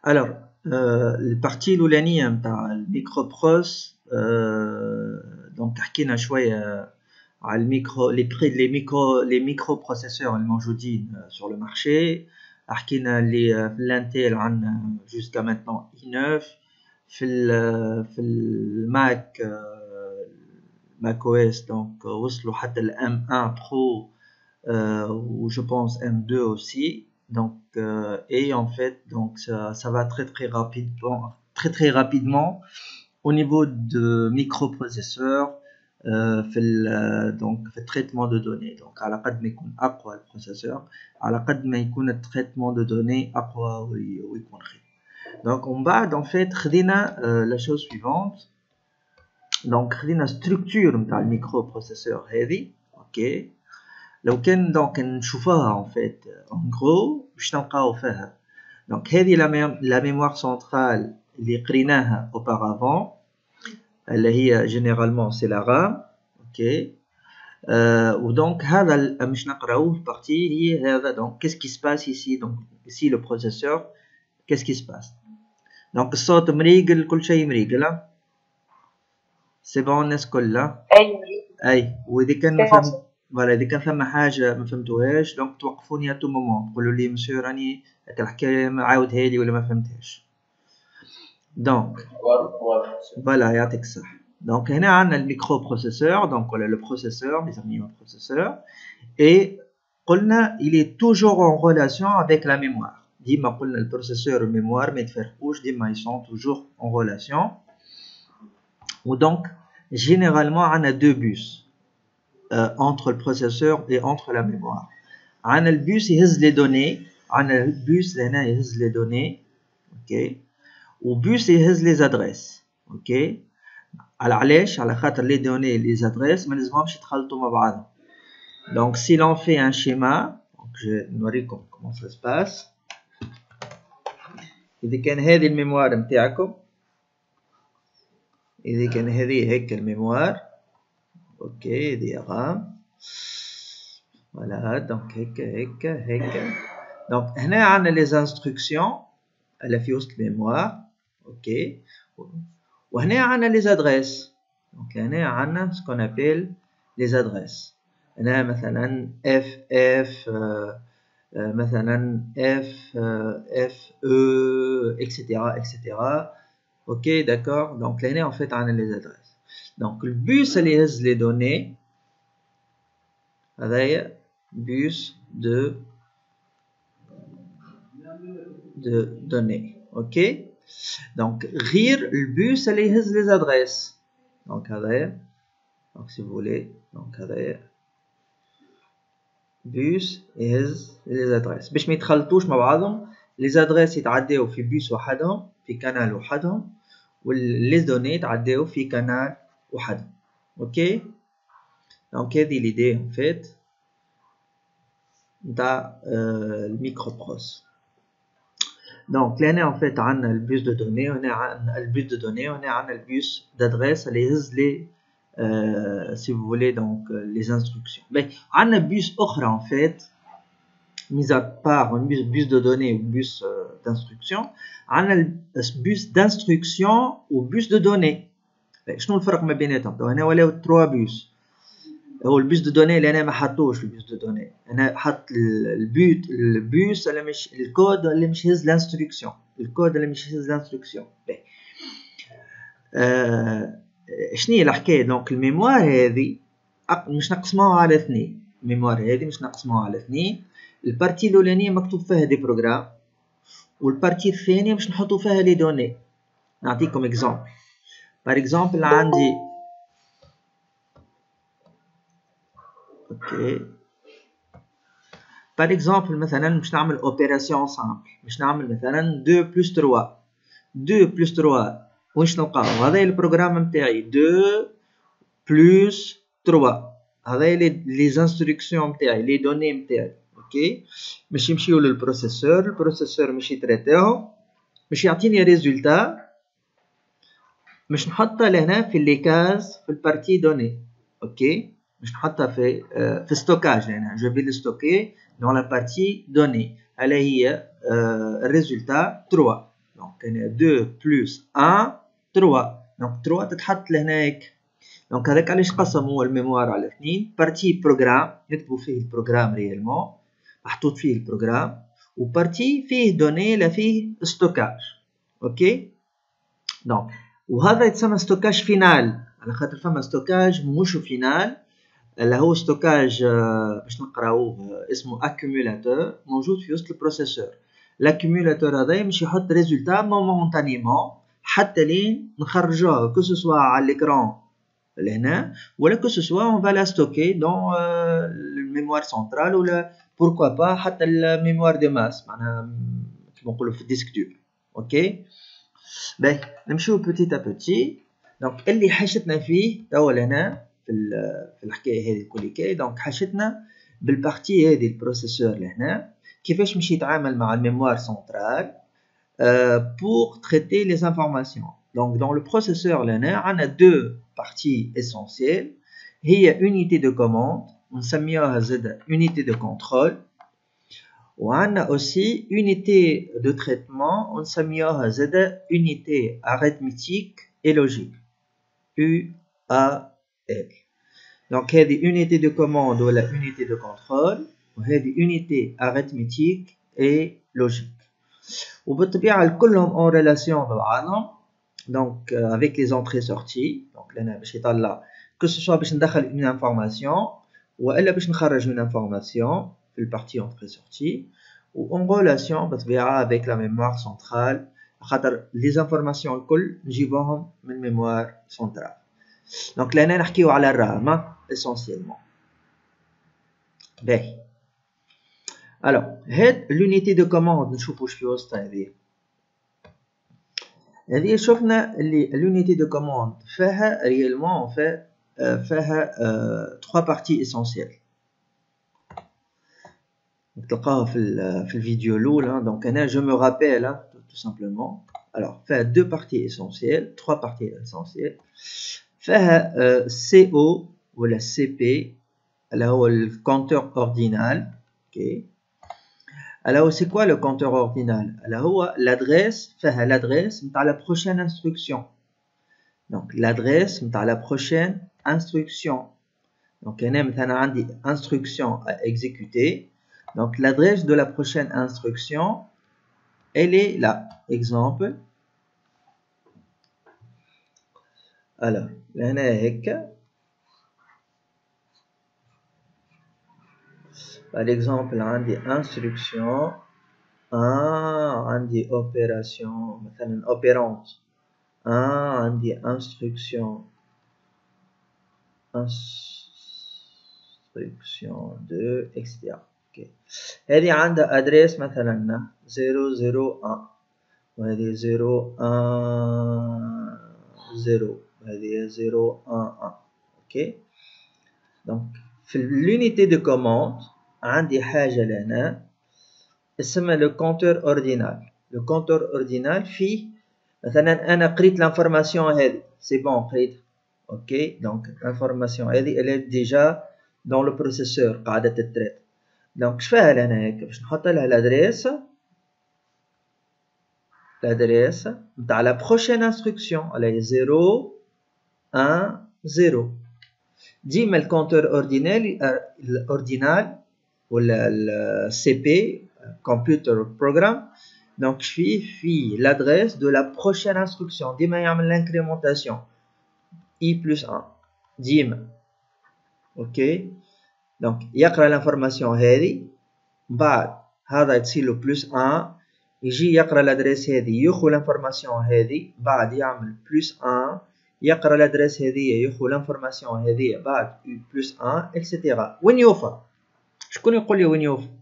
Alors, البارتي الأولانية متاع الميكروبروس دونك حكينا شوية على الميكرو لي ميكرو بروسيسور الموجودين sur le marché. حكينا اللي في الانتيل عندنا jusqu'à maintenant i9 في الماك ماك او اس دونك وصلوا حتى ال M1 Pro ou je pense M2 aussi. Donc et en fait donc ça va très rapidement au niveau de microprocesseurs donc في traitement de données. Donc على قد ما يكون اقوى البروسيسور على قد ما يكون التريتمون دو دوني اقوى ويكون خير. Donc on بعد en fait خدينا la chose suivante. Donc خدينا structure نتاع الميكروبروسيسور هذه. اوكي لو كان دونك نشوفوها en fait en gros باش نلقاو فيها دونك هذه لا ميموار سنترال اللي قريناها auparavant اللي هي généralement c'est la RAM. اوكي ودونك هذا مش نقراوه البارتي هي هذا. دونك qu'est-ce qui se passe ici. Donc ici le processeur qu'est-ce qui se passe. دونك الصوت مريقل كل شيء مريقل سي بون الناس كلها اي واذا كان ما فهمت فوالا اذا كان ثم حاجه ما فهمتوهاش دونك توقفوني ا تو مومون تقولوا لي مسيو راني هاك الحكايه عاودها لي ولا ما فهمتهاش. دونك فوالا يعطيك الصح. دونك هنا عندنا الميكرو بروسيسور دونك ولا لو بروسيسور نسميوه بروسيسور اي قلنا il est toujours en relation avec la mémoire. ديما قلنا البروسيسور والميموار ما يتفرقوش ديما ils sont toujours en relation. Donc généralement on a deux bus entre le processeur et entre la mémoire. On a le bus يهز les données. On a le bus هنا يهز les données. ok و bus يهز les adresses. ok علاش على خاطر les données et les adresses ما لازمهمش يتخلطوا مع بعضهم. Donc si l'on fait un schéma donc je vais نوريكم comment ça se passe. إذا كان هذه الميموار نتاعكم إذا كان هذه هيك الميموار اوكي هذه رام فوالا دونك هيك دونك هنا عندنا لي انستركسيون اللي في وسط الميموار. اوكي وهنا عندنا لي زادريس. دونك هنا عندنا سكون ابيل لي زادريس. هنا مثلا اف مثلا اف او اكسيتيرا. ok d'accord. Donc là en fait on a les adresses. Donc le bus اللي يهز les données هذايا bus de données. ok donc غير البوس اللي يهز les adresses. donc هذايا donc si vous voulez donc هذايا بوس يهز les adresses باش ما يتخلطوش مع بعضهم. les adresses يتعداو في بوس وحدهم في كانال وحدهم واللي دوني تعداو في كانال وحدهم. اوكي دونك هذه ليدي ان فيت نتاع الميكرو بروس. دونك لهنا ان فيت عندنا البوس دو دوني وهنا عندنا البوس دو دوني وهنا عندنا البوس دادريس اللي يهز لي سي فو فولي دونك لي انستركسيون. باهي عندنا بوس اخرى ان فيت mis à part un bus de données ou bus d'instruction, on a le bus d'instruction ou bus de données. شنو الفرق ما بيناتهم؟ هنا ولاو 3 بوس. هو البوس دو دوني اللي انا ما حطوش البوس دو دوني، انا حط البوس اللي مش الكود اللي مش هز الانستركسيون، الكود اللي مش هز الانستركسيون. شنو هي الحكايه؟ دونك الميموار هذه مش نقسموها على اثنين. الميموار هذه مش نقسموها على اثنين. البارتي الاولانيه مكتوب فيها دي بروغرام والبارتي الثانيه باش نحطوا فيها لي دوني. نعطيكم اكزامبل. بار اكزامبل عندي اوكي بار اكزامبل مثلا باش نعمل اوبيراسيون سامبل، باش نعمل مثلا 2 بلس 3. 2 بلس 3 واش نلقاو؟ هذا البروغرام نتاعي 2 بلس 3. هذا لي انستركسيون نتاعي لي دوني نتاعي. اوكي باش يمشيو للبروسيسور، البروسيسور باش يتريتيهم باش يعطيني ريزولتا باش نحطها لهنا في لي كاز في البارتي دوني. اوكي باش نحطها في ستوكاج هنا جو في لي ستوكي دون لا بارتي دوني. هلا هي الريزولتا 3. كان 2 بلس 1 3. دونك 3 تتحط لهناك. دونك هذاك علاش قسموا الميموار على اثنين. بارتي بروغرام يكتبوا فيه البروغرام ريالمون محطوط فيه البروغرام، وبارتي فيه دوني لا فيه ستوكاج. اوكي دونك وهذا يتسمى ستوكاج فينال، على خاطر فما ستوكاج مش فينال اللي هو ستوكاج باش نقراوه اسمه اكيومولاتور موجود في وسط البروسيسور. الاكيومولاتور هذا مش يحط ريزولتا مومونتانيمون حتى لين نخرجوه كو سوا على الاكران لهنا ولا كو سوا اون فا لا ستوكي دون الميموار سنترال ولا بوركوا با حتى الميموار دو ماس معناها كيما نقولوا في الديسك دور. اوكي باهي نمشيو بوتيت ا بوتي. دونك اللي حاجتنا فيه توا لهنا في الحكايه هذه كل دونك حاجتنا بالبارتي هذه البروسيسور لهنا كيفاش باش يتعامل مع الميموار سنترال pour traiter les informations. Donc dans le processeur لهنا عندنا deux parties essentielles. هي unité de commande ونسميوها زاد unité de contrôle، وعندنا aussi unité de traitement ونسميوها زاد unité arithmétique et logique UAL. Donc هذه unité de commande ولا unité de contrôle، وهذه unité arithmétique et logique. وبالطبيعة كلهم en relation ببعضهم. Donc avec les entrées sorties. Donc لنا باش يطلع que ce soit باش ندخل une information وإلا باش نخرج une information في البارتي entrée sortie، و en relation بالطبيعة avec la mémoire centrale خاطر les informations الكل نجيبوهم من mémoire centrale. Donc لهنا نحكيو على الرام essentiellement. باهي alors هاد l'unité de commande نشوفو واش في وسطها هذه شفنا اللي l'unité de commande فيها réellement فيها trois parties essentielles. تلقاها في الفيديو الاولى. donc انا je me rappelle tout simplement. alors فيها deux parties essentielles trois parties essentielles. فيها CO ولا CP اللي هو الكونتور اوردينال. اوكي alors c'est quoi le compteur ordinal؟ alors هو l'adresse فيها l'adresse نتاع la prochaine instruction. donc l'adresse نتاع la prochaine instruction. donc هنا مثلا عندي instruction à exécuter. donc l'adresse de la prochaine instruction elle est là. exemple alors هنا هيك par exemple عندي instruction عندي opération مثلا opérante عندي instruction 2 etc. اوكي هذه عندها ادريس مثلا 001 وهذه 010 وهذه 011. اوكي دونك في l'unité de commande عندي حاجة لهنا اسمها le compteur ordinal. le compteur ordinal فيه مثلا أنا قريت l'information هذه c'est bon قريت. اوكي دونك l'information هذه elle est déjà dans le processeur قاعدة تتريت. دونك شفاها لهنا هيك باش نحط لها l'adresse نتاع la prochaine instruction اللي هي 0 1 0. ديما الكونتور اوردينال ولا الCP computer program donc فيه l'adresse de la prochaine instruction. ديما يعمل l'incrémentation i plus 1 ديما. اوكي donc يقرا l'information هذه بعد هذا يتصير له plus 1 يجي يقرا l'adresse هذه ياخذ l'information هذه بعد يعمل plus 1 يقرا l'adresse هذه ياخذ l'information هذه بعد plus 1 etc. وين يوفى؟ شكون يقول لي وين يوفى؟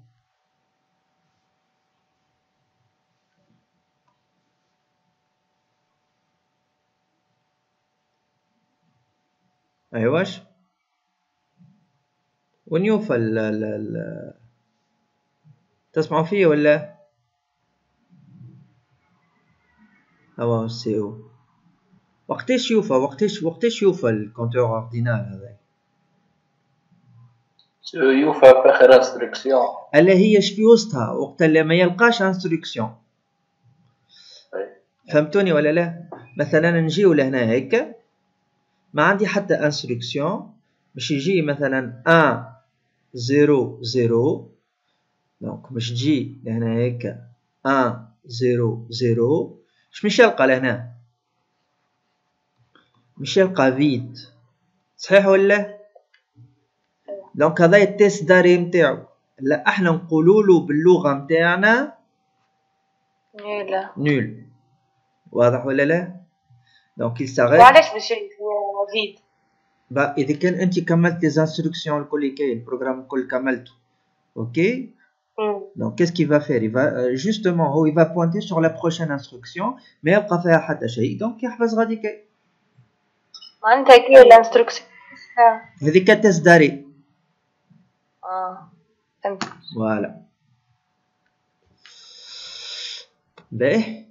ايواش وين يوفى تسمعوا فيه ولا؟ هو سي او وقتاش يوفى وقتاش يوفى الكونتور اوردينال هذا؟ يوفى في اخر انستركسيون الا هي اش في وسطها وقت اللي ما يلقاش انستركسيون. فهمتوني ولا لا؟ مثلا نجيو لهنا هيك ما عندي حتى انستركسيون باش يجي مثلا 1 0 0 دونك باش تجي لهنا هيك 1 0 0 مش يلقى لهنا مش يلقى فيد صحيح ولا؟ دونك هذا التيست داري نتاعو لا احنا نقولولو باللغة نتاعنا نول واضح ولا لا؟ دونك يستغل وعلاش باش فيد؟ با اذا كان انت كملت لي انستركسيون الكل اللي كاين البروغرام الكل كملته اوكي donc qu'est-ce qu'il va faire il va justement il va pointer sur la prochaine instruction ما يلقى فيها حتى شيء donc يحفظ غادي كاين معناتها كي الانستركسيون هذيك التيست داري فهمت فوالا باهي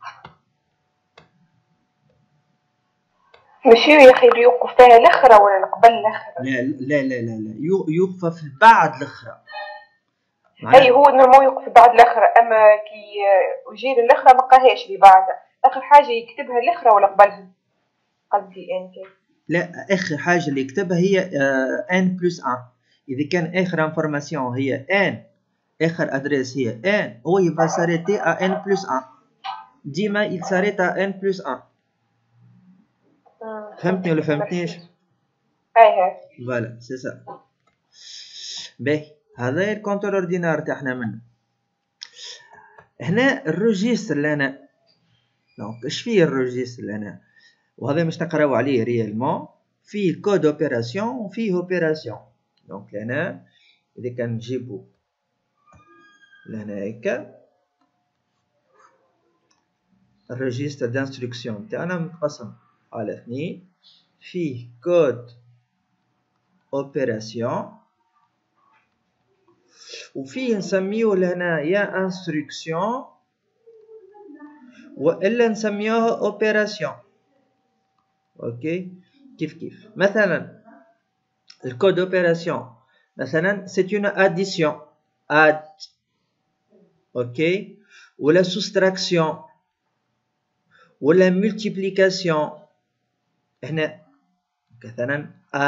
ماشي يا اخي اللي يوقف فيها الاخرى ولا قبل الاخرى؟ لا يوقف بعد الاخرى اي هو نورمال يوقف بعد الاخرى اما كي يجي الاخرى ما قاهاش اللي بعدها اخر حاجه يكتبها الاخرى ولا قبلها قصدي انت لا اخر حاجه اللي يكتبها هي ان بلس 1 اذا كان اخر انفورماسيون هي ان اخر ادريس هي ان هو يبقى s'arrêter à n plus 1 ديما il s'arrête à n plus 1 فهمتني ولا فهمتنيش؟ اي فوالا سي سا باهي هذا الكونتور اوردينار تاعنا منه هنا الريجستر اللي انا دونك اش فيه الريجستر اللي انا وهذا مش نقراو عليه ريالمون فيه كود اوبيراسيون وفيه اوبيراسيون دونك هنا اذا كان نجيبو لهنا هيك الريجستر دانستركسيون تاعنا متقسم على 2 فيه كود اوبيراسيون وفيه نسميوه لهنا يا انستركسيون والا نسميوه اوبيراسيون اوكي كيف مثلا الكود اوبيراسيون مثلا سي اون اديسيون اد اوكي ولا سوستراكسيون ولا ملتيبليكاسيون هنا مثلا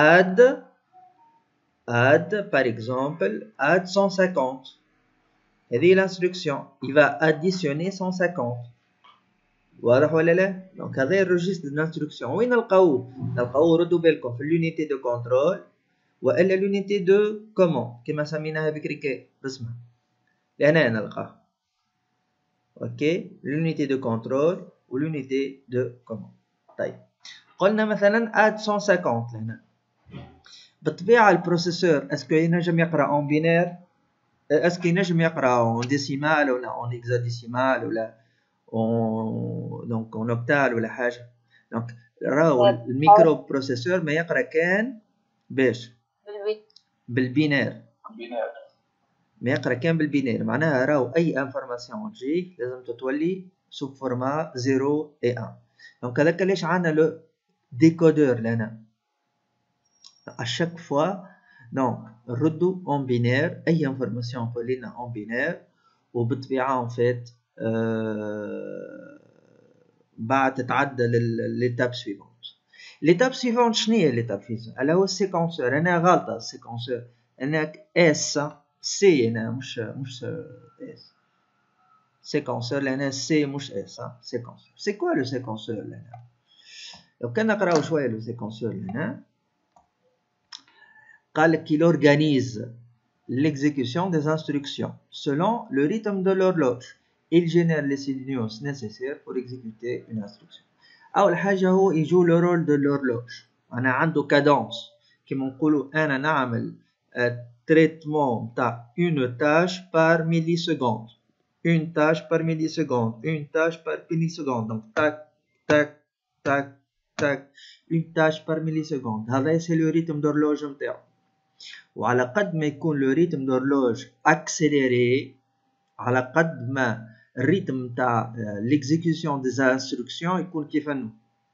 add par exemple add 150 هذه l'instruction il va additionner 150 واضح ولا لا؟ دونك هذا الريجستر دانستركسيون وين نلقاوه ردوا بالكم في لونيتي دو كونترول والا لونيتي دو كومون كما سميناها بكري كي باسمها لهنا نلقاه اوكي لونيتي دو كونترول ولونيتي دو كومون طيب قلنا مثلا add 150 لهنا بالطبيعه البروسيسور اسكو ينجم يقرا اون بينير اسكو ينجم يقرا اون ديسيمال ولا اون هكزاديسيمال ولا دونك اون اوكتال ولا حاجه دونك راهو الميكرو بروسيسور ما يقرا كان باش بالبينير ما يقرا كان بالبينير معناها راهو اي انفورماسيون تجي لازم تتولي سو فورما 0 et 1 دونك هذاك علاش عندنا لو ديكودور لهنا à chaque fois donc نردو en binaire اي انفورماسيون تولينا en binaire وبالطبيعه en fait بعد تتعدى للتاب سويفونت ليتاب سويفونت شنو هي ليتاب سويفونت على هو السيكونسور انا غلطه السيكونسور انك اس سي انا مش اس سيكونسور لهنا سي مش اس سيكونسور سي كوا لو سيكونسور لهنا لو كان نقراو شويه لو سيكونسور لهنا قال لك qu'il organise l'exécution des instructions selon le rythme de l'horloge. Il génère les signaux nécessaires pour exécuter une instruction. أول حاجة هو يجو le rôle de l'horloge. أنا عنده cadence كيما نقولو أنا نعمل traitement تاع une tâche par milliseconde. Une tâche par milliseconde. Une tâche par milliseconde. Donc tac tac tac tac. Une tâche par milliseconde. هذا c'est le rythme d'horloge نتاعو. وعلى قد ما يكون لو ريتم دورلوج اكسيليري على قد ما الريتم تاع ليكزيكسيون دي انستركسيون يكون كيفانو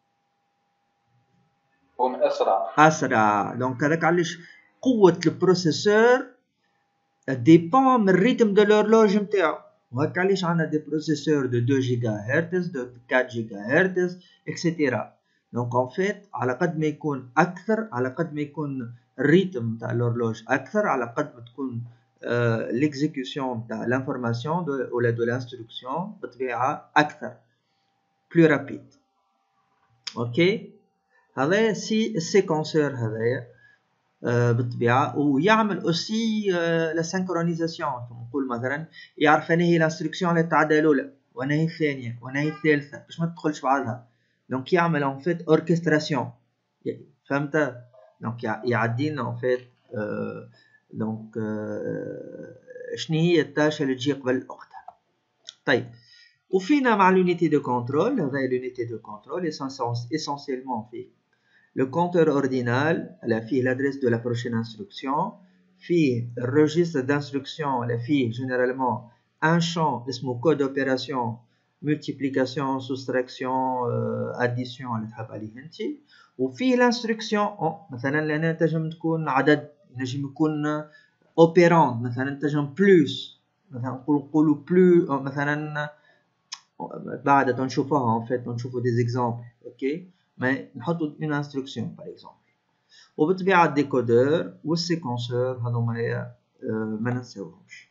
يكون اسرع دونك هذاك علاش قوه البروسيسور ديبون من الريتم دو لورلوج نتاعو وهكا علاش عندنا دي بروسيسور دو 2 جيجا هرتز دو 4 جيجا هرتز اكسيتيرا. دونك اون فيت على قد ما يكون اكثر، على قد ما يكون الريتم تاع لورلوج اكثر، على قد ما تكون ليكزيكيوسيون تاع لانفورماسيون ولا دو لانستركسيون بطبيعه اكثر بلو رابيد. اوكي، هذا سي السيكونسور هذايا بالطبيعه، ويعمل اوسي لا سينكرونيزاسيون. نقول مثلا يعرف انا هي لانستركسيون اللي تعدى الاولى وانا هي الثانيه وانا هي الثالثه باش ما تدخلش بعضها. دونك يعمل اون فيت اوركستراسيون، فهمت؟ دونك يعدي لنا اون فيت دونك شنو هي التاش اللي تجي قبل وقتها. طيب، وفينا مع لونيتي دو كونترول. هذا لونيتي دو كونترول اسونسيلمون فيه le compteur ordinal, فيه l'adresse de la prochaine instruction, فيه le registre d'instruction, فيه généralement un champ اسمه code d'opération, multiplication, soustraction, addition اللي تحب عليه انت، وفيه l'instruction. مثلا لأنها تنجم تكون عدد، تنجم يكون opérand، مثلا تنجم plus، مثلا نقولوا plus، مثلا بعد تنشوفوها en fait، تنشوفوا des exemples. اوكي، mais نحطوا une instruction par exemple. وبالطبيعة الديكودور والسيكونسور هذوما ما ننساوهمش.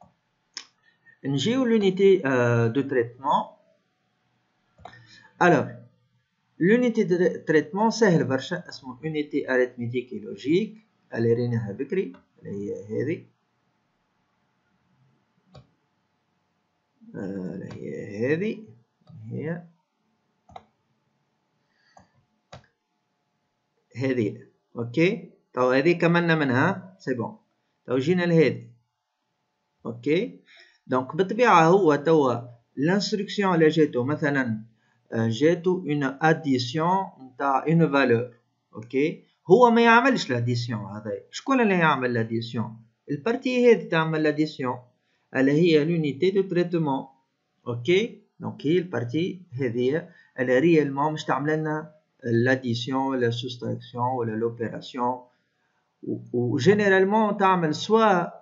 نجيو لونيتي دو تريتمون. alors l'unité de traitement سهل برشا، اسمه unité arithmétique et logique. اللي ريناها بكري اللي هي هذه، هي هذه. اوكي، تو هذه كملنا منها سي بون، تو جينا لهذه. اوكي، دونك بالطبيعه هو توا لانستركسيون اللي جاتو مثلا جاتو اون اديسيون نتاع اون فالور. اوكي، هو ما يعملش لاديسيون. هذا شكون اللي يعمل لاديسيون؟ البارتي هذه تعمل لاديسيون اللي هي لونيتي دو تريتمون. اوكي، دونك هي البارتي هذه اللي ريالمون مش تعمل لنا l'addition, la soustraction ou l'opération. Ou généralement تعمل soit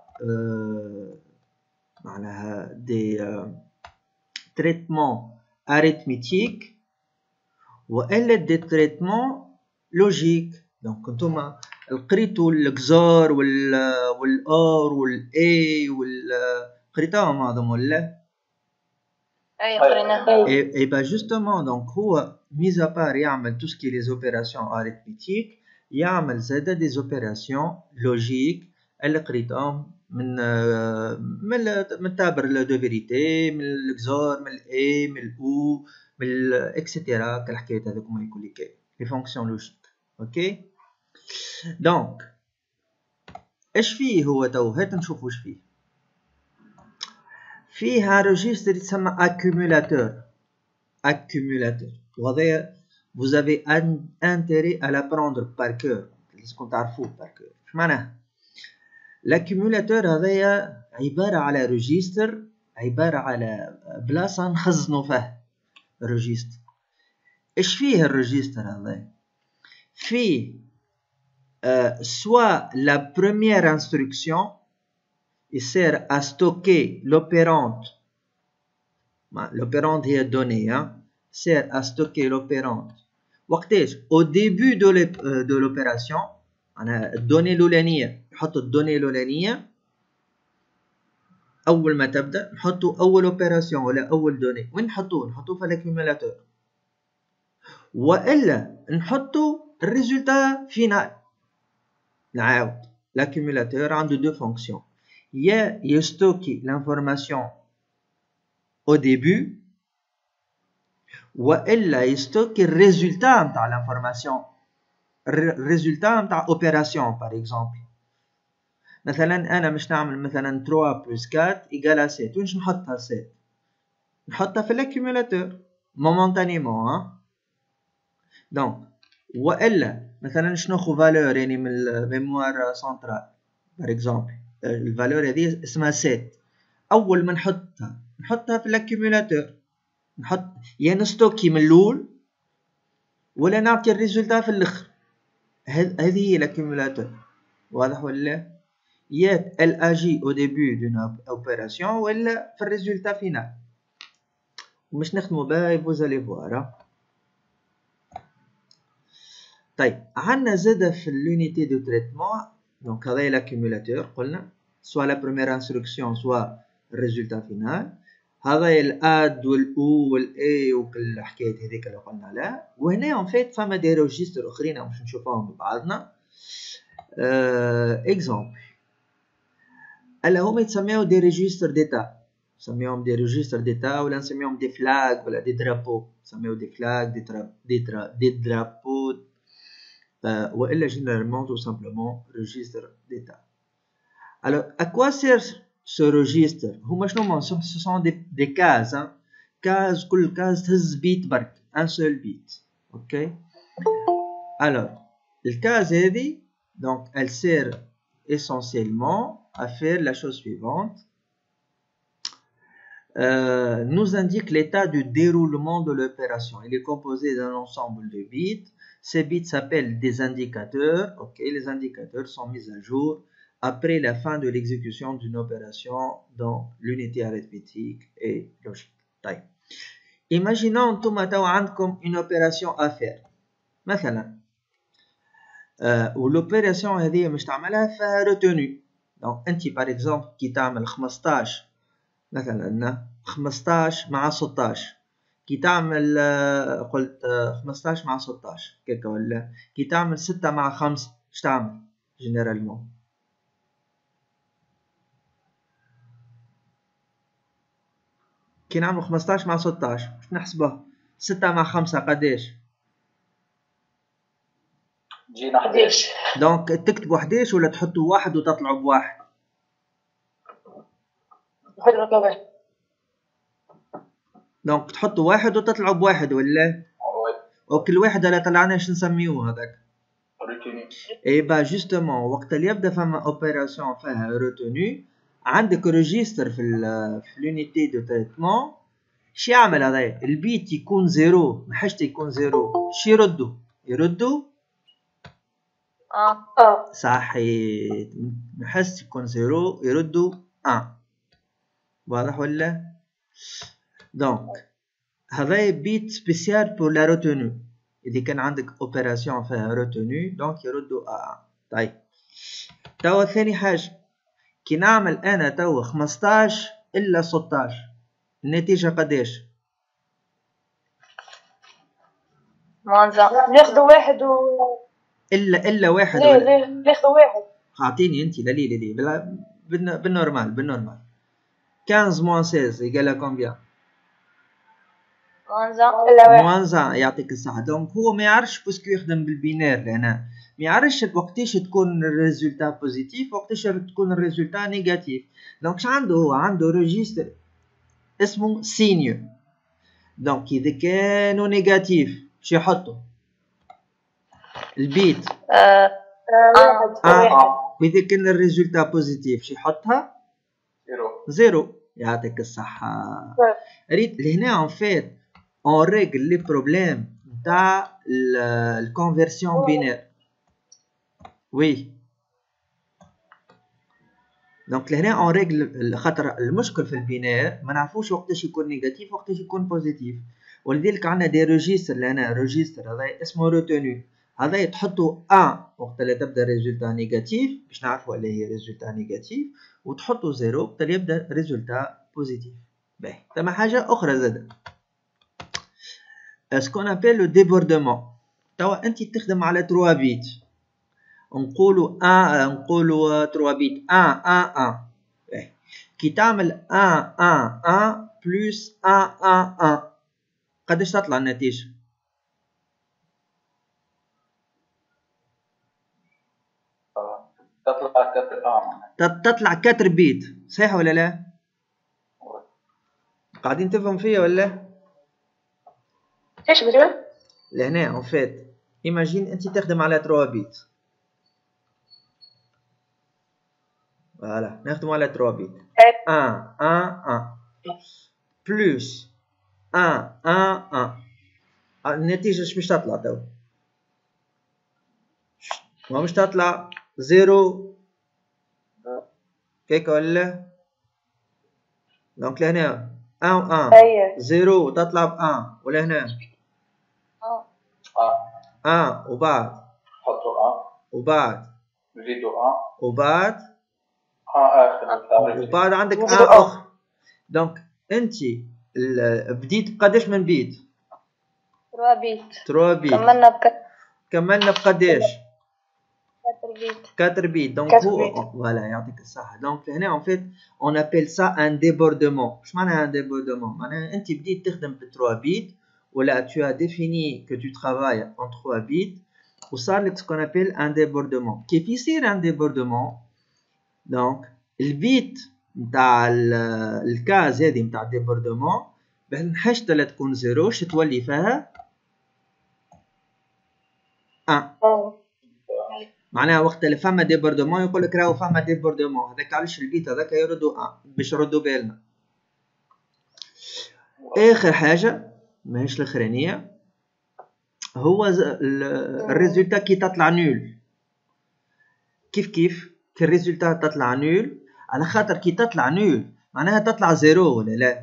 معناها des traitements arithmétiques والا des traitements logiques. donc انتوما قريتوا الXOR والOR والA قريتوهم هذوما ولا؟ اي قريناها. Et ben justement, donc هو mis à part يعمل tout ce qui est les opérations arithmétiques، يعمل زادا des opérations logiques اللي قريتهم من تابر دو فيريتي، من الXOR، من الA، من الأو، من اكسيتيرا، كالحكايات هذوكم يقول لك لي فونكسيون لوجيك. اوكي، دونك اش فيه هو تو؟ هات نشوفوا واش فيه. فيه ريجستر يتسمى accumulateur. وهذا vous avez intérêt à l'apprendre par cœur، لازمكم تعرفوه par cœur. اش معناه؟ l'accumulateur هذايا عبارة على ريجستر، عبارة على بلاصة نخزنوا فيه الريجستر. اش فيه الريجستر هذا؟ فيه soit la première instruction، il sert à stocker l'opérande. L'opérande هي الدوني، sert à stocker l'opérande. وقتاش؟ au début de l'opération. أنا الدوني الأولانية نحطوا الدوني الأولانية أول ما تبدأ، نحطوا أول أوبيراسيون ولا أول دوني. وين نحطوه؟ نحطوه في الأكيوميلاتور، وإلا نحطوا الريزولتا فينال. نعاود، l'accumulateur عنده دو فونكسيون، يا يستوكي l'information au début والا يستوكي الريزولتا نتاع l'information، الريزولتا نتاع اوبيراسيون. باغ اكزومبل مثلا انا مش نعمل مثلا 3 بلس 4 ايكال 7، وينش نحطها 7؟ نحطها في الاكيوميلاتور مومونتانيمون. دونك والا مثلا باش ناخذ فالور يعني من الميموار سنترال باغ اكزومبل، الفالور هذه اسمها 7. اول ما نحطها في الاكيوميلاتور، نحط يا نستوكي من الاول ولا نعطي الريزولتا في الاخر. هذه هي الاكيوميلاتور. واضح ولا؟ elle agit au début d'une opération ou في الريزولتا فينال. مش نخدموا بها vous allez voir. طيب عندنا زاده في l'unité de traitement. donc هذا l'accumulateur قلنا soit la première instruction soit الريزولتا فينال. هذا الاد والاو والاي وكل الحكايات هذيك اللي قلنا عليها. وهنا en fait فما دي ريجستر اخرين باش نشوفوهم ببعضنا. اكزومبل الا هما يتسميو دي ريجستر ديتا، نسميوهم دي ريجستر ديتا ولا نسميوهم دي فلاغ ولا دي درابو. نسميو دي فلاغ دي درابو والا جينيرالمون تو سامبلومون ريجستر ديتا. alors à quoi sert ce registre؟ هما شنو هما؟ ce sont des cases case كل case تهز بيت برك un seul بيت. اوكي alors الكاز هذه donc elle sert essentiellement à faire la chose suivante. Nous indique l'état du déroulement de l'opération. Il est composé d'un ensemble de bits. Ces bits s'appellent des indicateurs. Ok, les indicateurs sont mis à jour après la fin de l'exécution d'une opération dans l'unité arithmétique et logique. طيب. Imaginons انتم توا عندكم une opération à faire. مثلا والopération هذه مش تعملها فيها retenue. donc انت par exemple كي تعمل 15 مثلا 15 مع 16 كي تعمل قلت 15 مع 16 كيكا ولا كي تعمل 6 مع 5 اش تعمل جينيرالمون؟ كي نعمل 15 مع 16 باش نحسبوها 6 مع 5 قداش؟ جينا 11. دونك تكتبوا 11 ولا تحطوا واحد وتطلعوا بواحد؟ دونك تحطوا واحد وتطلعوا بواحد ولا؟ وكل واحد اللي طلعنا اش نسميوه هذاك؟ اي با جوستومون وقت اللي يبدا فما اوبيراسيون فيها روتوني عندك ريجستر في لونيتي دو تريتمون. شي يعمل هذايا؟ البيت يكون زيرو، ما حاجته يكون زيرو، شي يردوا صحيح، نحس يكون زيرو يردوا واضح ولا؟ دونك هذا بيت سبيسيال بور لا روتوني. إذا كان عندك اوبيراسيون فيها روتوني دونك يردوا طيب توا ثاني حاجة كي نعمل أنا توا 15 إلا 16 النتيجة قداش؟ ناخذ واحد إلا واحد ليه ناخذ واحد. أعطيني أنت دليل بالنورمال 15 moins 16 يقال كومبيان؟ موان 1 يعطيك الصحة. دونك هو ما يعرفش باسكو يخدم بالبينير لأن ما يعرفش وقتاش تكون الريزولتا بوزيتيف وقتاش تكون الريزولتا نيجاتيف. دونك اش عنده؟ هو عنده ريجستر اسمه سينيو. دونك إذا كانوا نيجاتيف شو يحطوا؟ البيت وإذا كان الريزولتا بوزيتيف شو يحطها؟ زيرو. يعطيك الصحة. ريت لهنا en fait on règle les problèmes نتاع الكونفرسيون بينير. وي دونك لهنا on règle خاطر المشكل في البينير ما نعرفوش وقتاش يكون نيجاتيف وقتاش يكون بوزيتيف، ولذلك عندنا دي ريجستر. لهنا ريجستر هذا اسمه روتوني، هذا تحطوا وقت اللي تبدا ريزولتا نيجاتيف باش نعرفوا اللي هي ريزولتا نيجاتيف، وتحطوا زيرو وقت اللي يبدا ريزولتا بوزيتيف. باهي ثم حاجه اخرى زاده اسكون ابل لو ديبوردمون. توا انت تخدم على 3 بيت، نقولوا نقولوا 3 بيت 1 كي تعمل 1 بلس 1 قداش تطلع النتيجه؟ تطلع 4 بيت، صحيح ولا لا؟ قاعدين تفهم فيا ولا؟ ايش بتقول؟ لهنا اون فيت ايماجين انت تخدم على 3 بيت. فوالا نخدموا على 3 بيت 1 بلس 1 النتيجة اش باش تطلع توا؟ ما باش تطلع 0 كيك ولا؟ دونك لهنا 1 و 1 اي 0 تطلع ب 1 ولا هنا 1 وبعد نحطوا وبعد نزيدوا وبعد اخر وبعد عندك نزيدوا اخر. دونك انت بديت بقداش من بيت؟ 3 بيت 3 بيت كملنا بقداش؟ 4 بيت 4 بيت. دونك 4 هو بيت. فوالا يعطيك الصحة. دونك هنا en fait on appelle ça un débordement. اش معناها un débordement؟ معناها انت بديت تخدم ب 3 بيت ولا tu as défini que tu travailles en 3 بيت وصار لك ce qu'on appelle un débordement. كيف يصير un débordement؟ دونك البيت نتاع الكاز هذه نتاع الديبوردمون حاجتها لا تكون زيرو اش تولي فيها 1. معناها وقت اللي فما ديبوردمون يقول لك راهو فما ديبوردمون، هذاك علاش البيت هذاك يردوا 1 باش نردوا بالنا. اخر حاجه ماهيش الاخرانيه هو الريزولتا كي تطلع نول. كيف كي الريزولتا تطلع نول على خاطر كي تطلع نول معناها تطلع زيرو ولا لا؟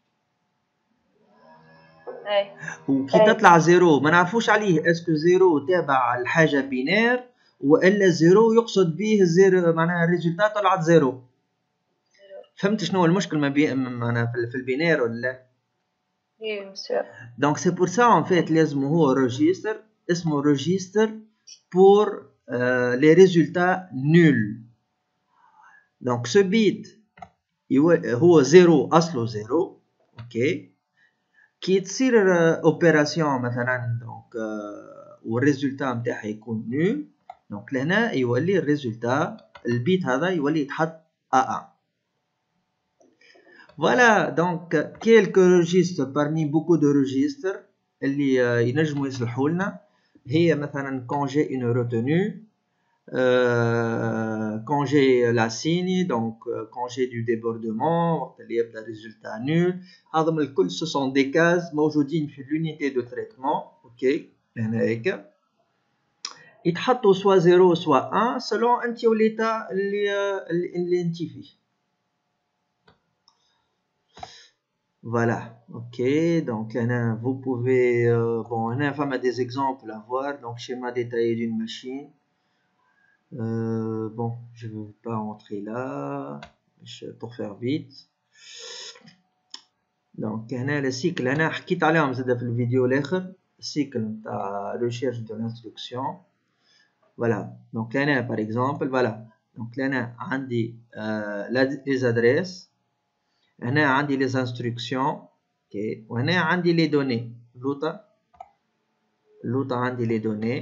اي وكي تطلع زيرو ما نعرفوش عليه اسكو زيرو تابع الحاجه بينير والا زيرو يقصد به الزيرو معناها الريزولتا طلعت زيرو. فهمت شنو المشكل ما بين معناها في البينير ولا لا؟ اي مسيو. دونك سي بور سا ان فيت لازم هو ريجستر اسمه ريجستر بور لي ريزولتا نول. دونك سو بيت هو زيرو اصله زيرو اوكي. كي تصير اوبيراسيون مثلا دونك والريزولتا نتاعها يكون نول دونك لهنا يولي الريزولتا البيت هذا يولي يتحط A1. Voilà donc quelques registres parmi beaucoup de registres اللي ينجموا يصلحوا لنا. هي مثلا quand j'ai une retenue quand j'ai la signe donc quand j'ai du débordement وقت اللي يبدا résultat nul. هذم الكل ce sont des cases موجودين في l'unité de traitement اوكي. هنا هيك يتحطوا سوا 0 سوا 1 selon انت وليتا اللي انت فيه. Voilà, ok, donc là, vous pouvez, bon, on a des exemples à voir, donc schéma détaillé d'une machine. Bon, je ne vais pas rentrer là, pour faire vite. Donc, on a le cycle, on a حكيت عليهم زاد في الفيديو الآخر, cycle de recherche de l'instruction. Voilà, donc là, par exemple, voilà, donc là, on a les adresses. هنا عندي les instructions اوكي وهنا عندي les données. اللوطة عندي les données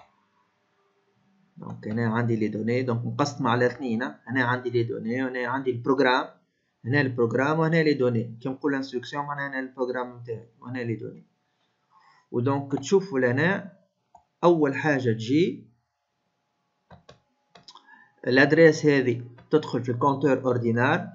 دونك هنا عندي les données دونك مقسم على اثنين. هنا عندي les données وهنا عندي البروغرام. هنا البروغرام وهنا les données. كي نقول instruction معناها هنا البروغرام نتاعي وهنا les données. ودونك تشوفوا لهنا أول حاجة تجي الادريس هذه تدخل في الكونتور اوردينال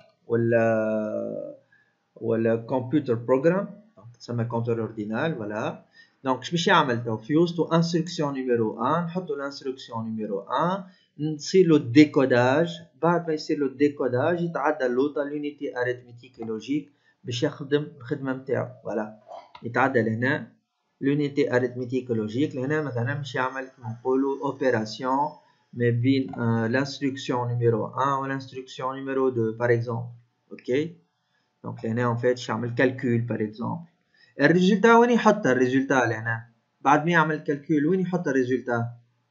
ولا كمبيوتر بروجرام تسمى كونتور اوردينال. فوالا دونك اش باش يعمل تو في وسطو انستركسيون نيميرو 1 نحطو الانستركسيون نيميرو 1 نصير له الديكوداج. بعد ما يصير له الديكوداج يتعدى اللوطه لونيتي اريثميتيك لوجيك باش يخدم الخدمه نتاعو. فوالا يتعدى لهنا لونيتي اريثميتيك لوجيك. لهنا مثلا باش يعمل نقولو اوبيراسيون ما بين l'instruction numéro 1 ou l'instruction numéro 2 par exemple. ok donc là en fait j'عمل calcul par exemple. الريزولتا وين يحط الريزولتا لهنا بعد ما يعمل كالكول وين يحط الريزولتا؟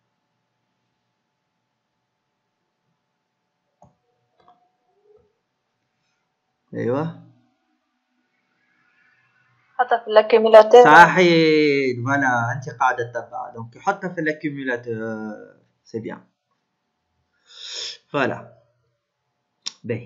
ايوه حتى في الاكيميلاتور. صحيح فوالا انت قاعده تتبع دونك يحطها في الاكيميلاتور سي بيان. Voilà. Ben.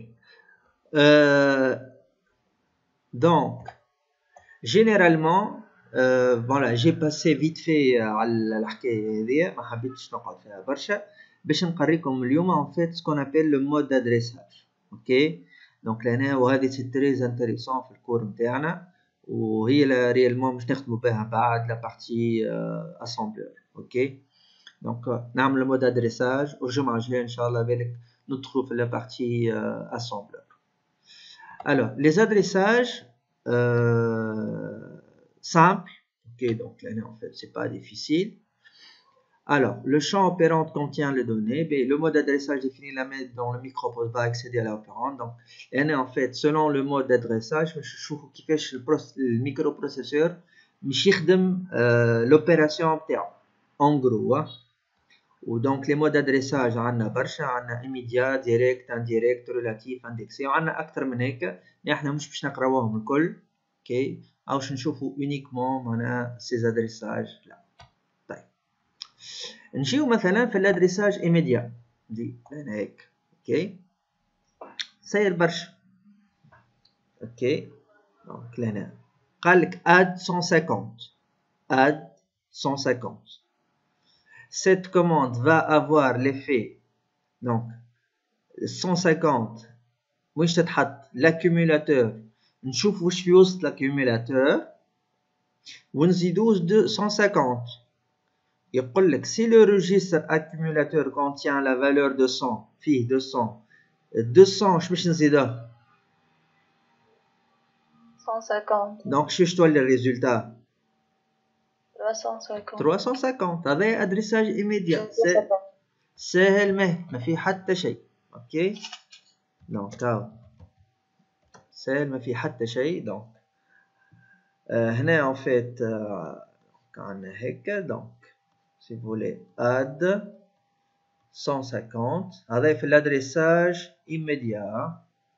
Donc, généralement, voilà, j'ai passé vite fait على الحكاية هذه ما حبيتش نقعد فيها برشا باش نقريكم اليوم en fait ce qu'on appelle le mode d'adressage. ok donc لهنا وهذه c'est très intéressant في الكور نتاعنا وهي ريالمون باش نخدموا بها بعد la partie assembleur. ok donc نعمل مود ادريساج والجمعة الجاية ان شاء الله بالك ندخلوا في la partie assembleur. Alors, les adressages simples, ok, donc là en fait c'est pas difficile. Alors, le champ opérante contient les données. Le mode d'adressage définit la méthode dont le microprocesseur va accéder à l'opérande. Donc, là en fait, selon le mode d'adressage, je نشوفوا كيفاش الميكروبروسيسور مش يخدم l'opération بتاعه. En gros, hein. Ou donc les modes d'adressage عندنا برشا، عندنا immédiat, direct, indirect, relatif, indexé، وعندنا أكثر من هيك، احنا مش باش نقراوهم الكل، اوكي، أو باش نشوفوا uniquement معناها ces adressages لا. طيب، نجيو مثلا في الادريساج immédiat، دي هنا هيك، اوكي، سير برشا، اوكي، دونك لهنا قال لك add 150، add 150. Cette commande va avoir l'effet, donc 150 ويش تتحط l'accumulateur، نشوف واش في وسط l'accumulateur ونزيدوه 150. يقول لك si le registre accumulateur contient la valeur de 100 فيه 200 واش باش نزيدوه 150. donc شو تولي الريزولتا 350. 350. هذا ادريساج immédiat سهل ما في حتى شيء، اوكي، دونك هاو سهل ما في حتى شيء. دونك هنا en fait عندنا هيك، دونك si vous voulez add 150 هذا في l'adressage immédiat،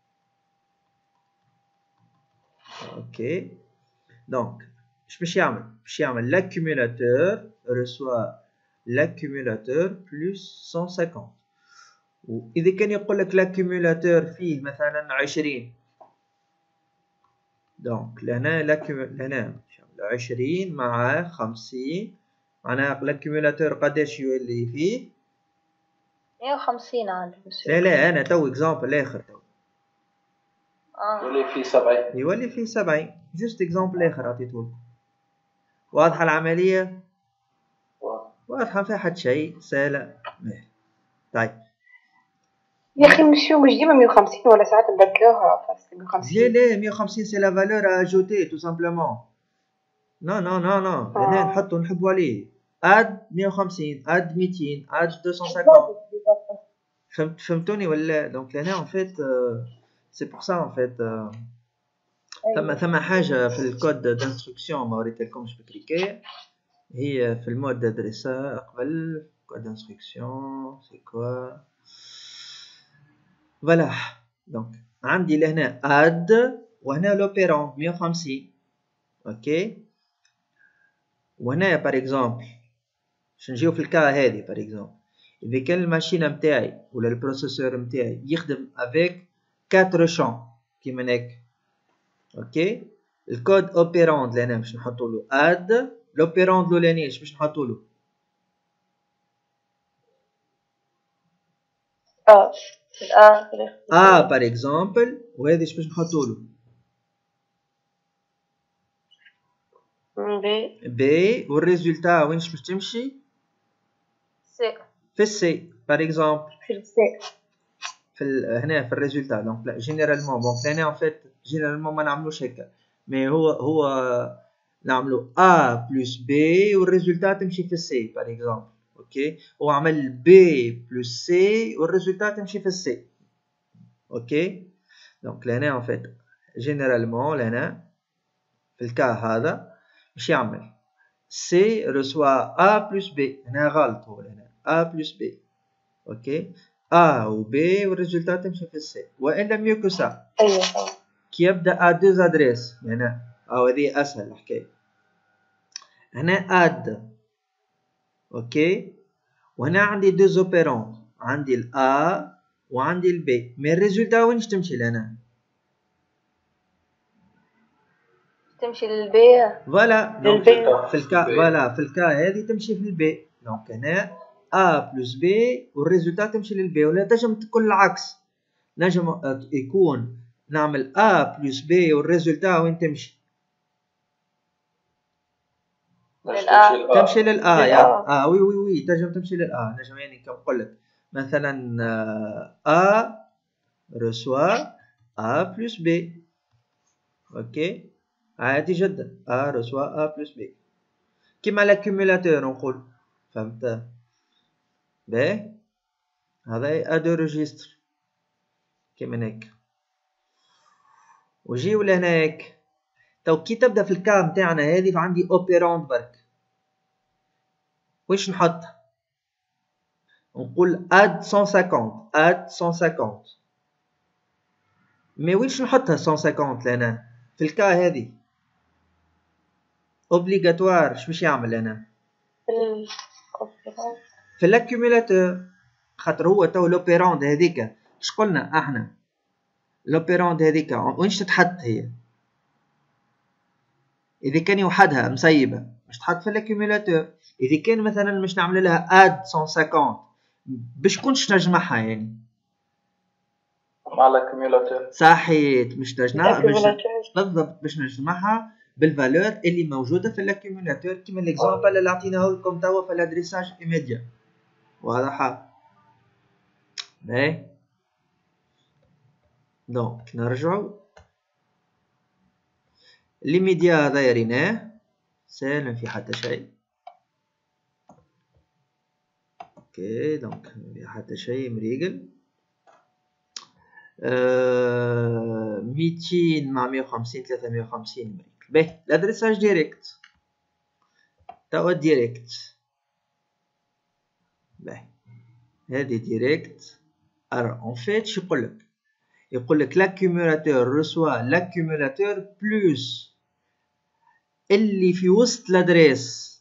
اوكي. دونك اش باش يعمل؟ باش يعمل l'accumulateur reçoit l'accumulateur plus 150. وإذا كان يقول لك l'accumulateur فيه مثلا 20، دونك لهنا لهنا 20 مع 50 معناها l'accumulateur قداش يولي فيه؟ 150 عندي. لا أنا تو إكزامبل آخر تو. يولي فيه 70. يولي فيه 70. جوست إكزامبل آخر عطيتهولكم. واضحة العملية؟ واضحة ما فيها حد شيء، سهلة. طيب. يا أخي مسيو مش ديما 150 ولا ساعات نبدلوها 150. لا 150 سي لا فالور à ajouter tout simplement. non هنا نحبوا عليه add 150 add 200 add 250. فهمتوني ولا؟ دونك هنا en fait c'est pour ça en fait ثم حاجة في الكود دانستركسيون ما وريتلكمش بكريكي، هي في المود دادريسا قبل كود دانستركسيون سي كوا فوالا. دونك عندي لهنا add وهنا لوبيرون 150، اوكي، وهنا باغ اكزومبل باش نجيو في الكا هذه باغ اكزومبل إذا كان الماشينة متاعي ولا البروسيسور متاعي يخدم افيك 4 شون كيما هيك، اوكي، الكود اوبيروند لهنا باش نحطولو add، لوبيروند الاولاني اش باش نحطولو باغ اكزومبل، وهذه اش باش نحطولو بي، والريزولتا وين باش تمشي؟ سي. في السي باغ اكزومبل، في السي هنا في الريزولتا. دونك لا جينيرالمون دونك هنا ان فيت جينيرالمون ما نعملوش هكا، مي هو نعملو ا بلس بي والريزولتا تمشي في السي باغ اكزومبل، اوكي، هو عمل بي بلس سي والريزولتا تمشي في السي، اوكي. دونك لهنا ان فيت جينيرالمون لهنا في الكا هذا باش يعمل سي ريسوا ا بلس بي، هنا غلط هو هنا ا بلس بي، اوكي، ا و بي والريزولتا تمشي في السي، والا ميو كو سا. ايوه كي يبدا ا دوز ادريس هنا او هذه اسهل الحكايه، هنا اد، اوكي، وهنا عندي دوز اوبيرون، عندي الا وعندي البي، مي الريزولتا وينش تمشي لهنا؟ تمشي للبي. فوالا دونك في الكا فوالا في الكا هذه تمشي في البي، دونك هنا ا بلس بي والريزولتا تمشي للبي. ولا تنجم تكون العكس، نجم يكون نعمل ا بلس بي والريزولتا وين تمشي؟ للآ. تمشي للآ. وي تنجم تمشي للآ، نجم يعني كم نقول لك مثلا A reçoit A plus B. Ok, عادي جدا. A reçoit A plus B كما l'accumulateur نقول. فهمت؟ باهي، هذا A de registre كيما هيك. وجيو لهناك تو كي تبدا في الكا متاعنا هذه فعندي اوبيراند برك. ويش نحط؟ نقول اد 150 اد 150. مي ويش نحطها 150 لهنا في الكا هذه؟ اوبليغاتوار اش باش يعمل هنا؟ في الاكيوميلاتور، خاطر هو تو لوبيراند هذيك اش قلنا احنا؟ لوبيراند هذيك وينش تتحط هي؟ اذا كان وحدها مسيبه باش تحط في الاكيوميلاتور. اذا كان مثلا باش نعمل لها اد 150 باش كنتش نجمعها يعني مع الاكيوميلاتور. صحيت، مش نجمعها بالضبط، باش نجمعها بالفالور اللي موجوده في الاكيوميلاتور كيما ليكزامبل اللي عطيناه لكم توا في الادريساج ايميديا. واضح؟ باهي، دونك نرجعوا ليميديا هذا ريناه سالم في حتى شيء. اوكي دونك في حتى شيء مريقل. 200 مع 150 350 مريقل. باهي، الادريساج ديريكت توا ديريكت. باهي هذه ديريكت. alors en fait شو يقول لك l'accumulateur reçoit l'accumulateur plus اللي في وسط الادريس.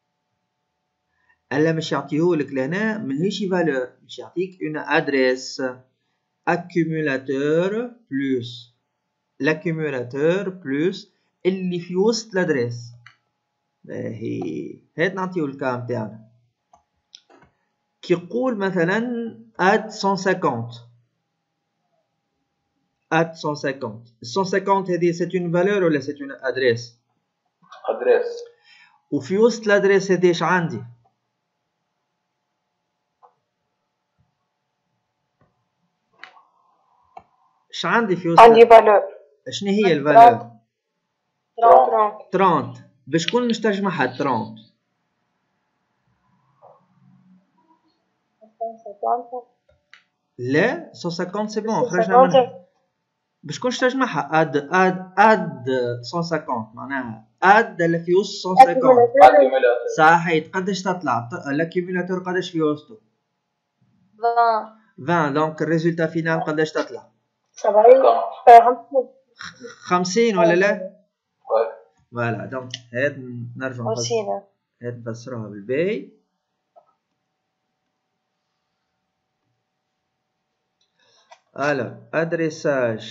الا مش يعطيهولك لهنا ملهيش فالور، مش يعطيك اون ادريس. accumulateur plus l'accumulateur plus اللي في وسط الادريس. باهي هاد نعطيو الكا متاعنا كي يقول مثلا add 150 add 150. 150 هذه c'est une valeur ولا c'est une adresse؟ ادريس. وفي وسط الادريس هذه اش عندي؟ اش عندي في وسط؟ عندي فالور. شنو هي الفالور؟ 30. 30. بشكون مش تجمعها 30؟ لا 150 سي بون خرجنا منها. بشكونش تجمعها اد 150 معناها اد اللي في وسط 150. صحيح. قداش تطلع الاكيوميلاتور؟ قداش في وسطه؟ 20. دونك الريزولتا فينال قداش تطلع؟ 50 ولا لا؟ فوالا دونك هاد نرجعو هاد نفسروها بالباهي. alors adressage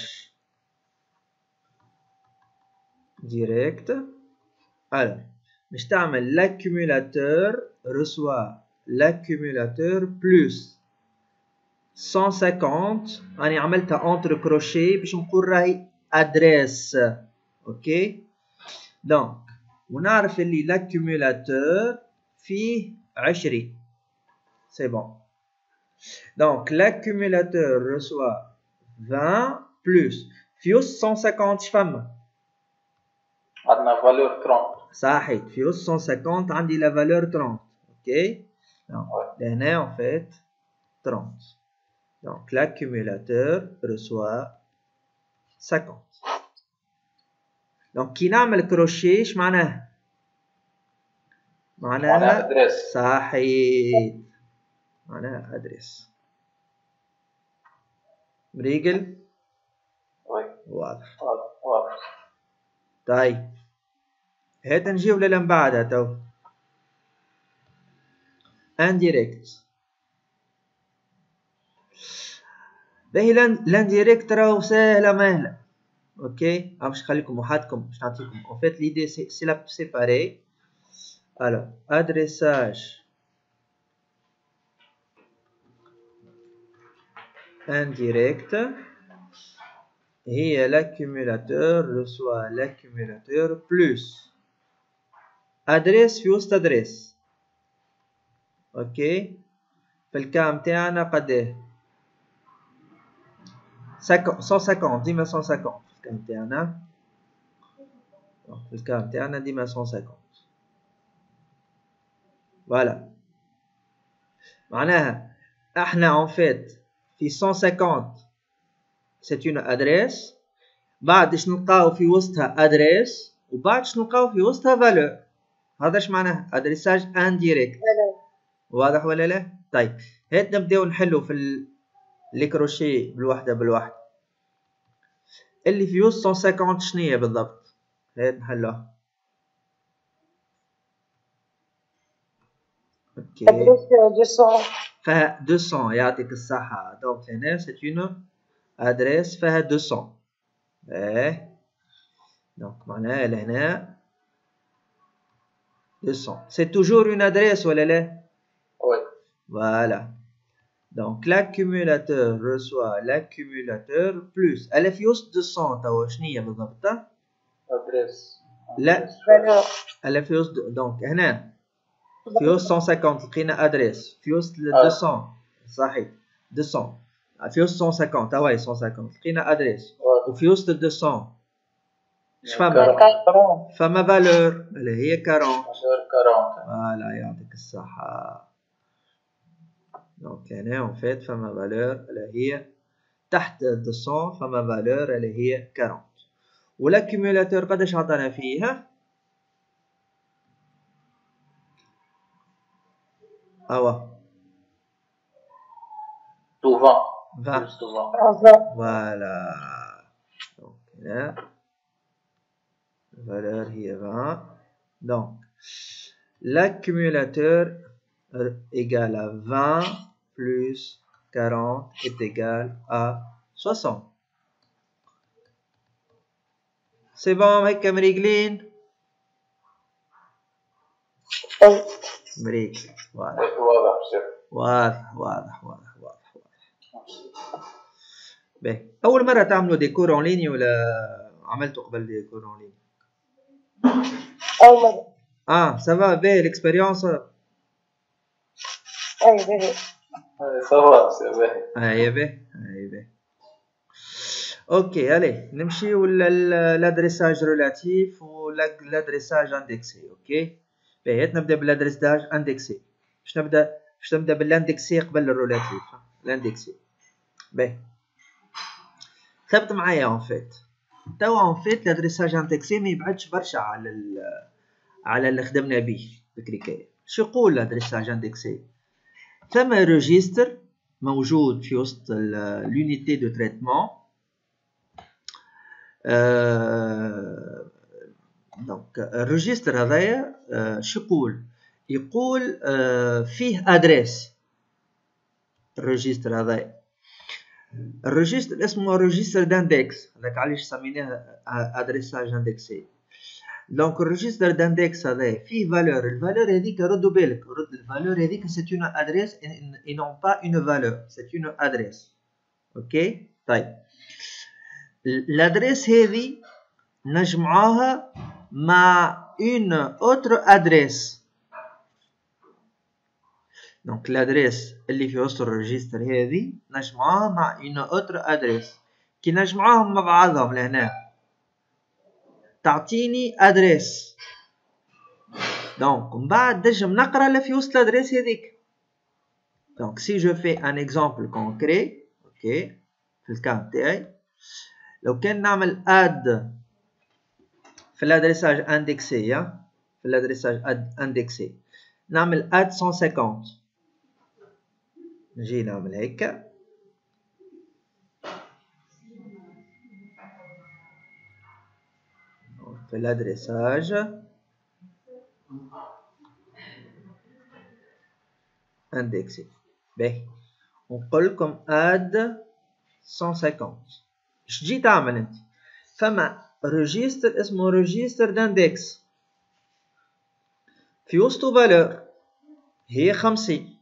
direct. alors باش تعمل l'accumulateur reçoit l'accumulateur plus 150. راني عملتها entre crochet باش نقول راهي adresse. اوكي دونك ونعرف اللي l'accumulateur فيه 20. c'est bon. Donc l'accumulateur reçoit 20 plus في وسط 150 شفما؟ عندنا فالور 30. صحيح، في وسط 150 عندي لا فالور 30. اوكي donc لهنا en fait 30. donc l'accumulateur reçoit 50. donc كي نعمل كروشيه اش معناها؟ معناها ادريس. صحيح، معناها ادريس. مريقل؟ واضح. طيب هات نجيو للم بعدها تو indirect. باهي لانديريكت راهو ساهله ماهله. اوكي باش نخليكم وحدكم باش نعطيكم en fait l'idée c'est la séparer. alors adressage indirect هي l'accumulateur reçoit l'accumulateur plus adresse في وسط adresse. اوكي في الكا متاعنا قداه 150 ديما 150 في الكا متاعنا. في الكا متاعنا ديما 150. فوالا معناها احنا en fait في 150 c'est une adresse، بعد اش نلقاو في وسطها adresse وبعد اش نلقاو في وسطها valeur. هذا اش معناه adressage indirect. واضح ولا لا؟ طيب هات نبداو نحلو في لي كروشي بالوحده بالوحده. اللي في وسط 150 شنية بالضبط؟ هات نحلوها. اوكي فيها 200 يعطيك الصحة. دونك هنا سي اون ادريس فيها 200. دونك معناها لهنا 200 سي توجور اون ادريس ولا لا؟ وي. فوالا دونك لاكيمولاتور ريسوا لاكيمولاتور بلوس الا في وسط 200 توا شنية بالضبط؟ ادريس. لا الا في وسط دونك هنا في وسط 150 لقينا ادريس، في وسط 200 صحيح 200 في وسط 150 توا 150 لقينا ادريس، وفي وسط 200 اش فما فالور اللي هي 40. فوالا يعطيك الصحة. دونك هنا اون فيت فما فالور اللي هي تحت 200 فما فالور اللي هي 40. والاكيمولاتور قداش عطانا فيه؟ اوا 20. فوالا دونك هنا valeur هي 20. donc l'accumulateur égale à 20 plus 40 est égal à 60. c'est bon هيك مريقلين؟ مريقل. واضح. باهي أول مرة تعملوا ديكور أون ليني ولا عملتوا قبل ديكور أون ليني؟ أول مرة. سافا باهي الإكسبيريونس؟ أي باهي. سافا باهي. اوكي الي نمشيو لادريساج ريلاتيف ولادريساج اندكسي. اوكي باهي نبدا بالادريساج اندكسي. باش نبدا بالاندكسي قبل الريلاتيف. الاندكسي باهي ثبت معايا اون فيت. توا اون فيت لادريساج اندكسي ما يبعدش برشا على اللي خدمنا به بكريكايه. شو يقول لادريساج اندكسي؟ ثم ريجستر موجود في وسط لونيتي دو تريتمون. دونك الريجستر هذايا شو يقول فيه ادريس. الريجستر هذايا الريجستر اسمه ريجستر داندكس، هذاك علاش سميناه ادريساج اندكسي. دونك الريجستر داندكس هذايا فيه فالور. الفالور هذيك ردوا بالك، الفالور هذيك سي اون ادريس اي نون با اون فالور، سي اون ادريس. اوكي طيب l'adresse هذه نجمعوها مع une autre adresse. donc l'adresse اللي في وسط الريجستر هذه نجمعوها مع une autre adresse. كي نجمعوهم مع بعضهم لهنا تعطيني adresse. donc من بعد نجم نقرا اللي في وسط الادريس هذيك. donc si je fais un exemple concret اوكي في الكام تاعي لو كان نعمل اد في الادريساج اندكسي، في الادريساج اندكسي نعمل اد 150. نجي نعمل هيك في الادريساج اندكسي. باهي ونقول لكم اد 150. اش تجي تعمل انت؟ فما ريجستر اسمه ريجستر داندكس في وسطو فالور هي 50.